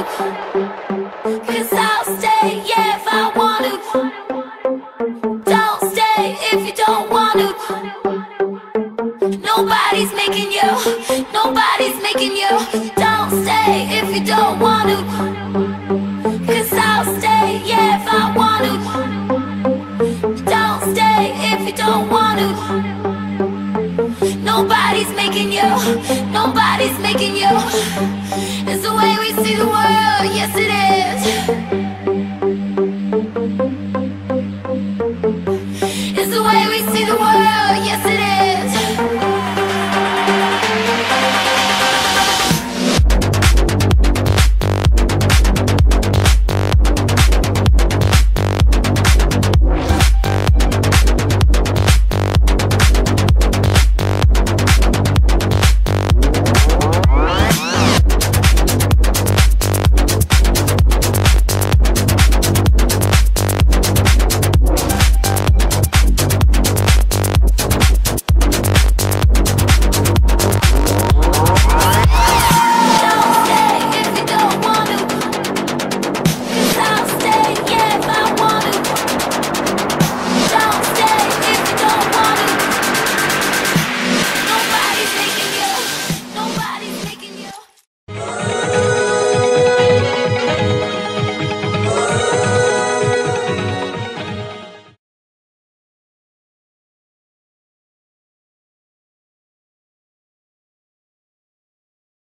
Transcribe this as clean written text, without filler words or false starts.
'Cause I'll stay, yeah, if I want to. Don't stay if you don't want to. Nobody's making you, nobody's making you. Don't stay if you don't want to. 'Cause I'll stay, yeah, if I want to. Don't stay if you don't want to. Nobody's making you, nobody's making you. It's the way we see the world, yes it is.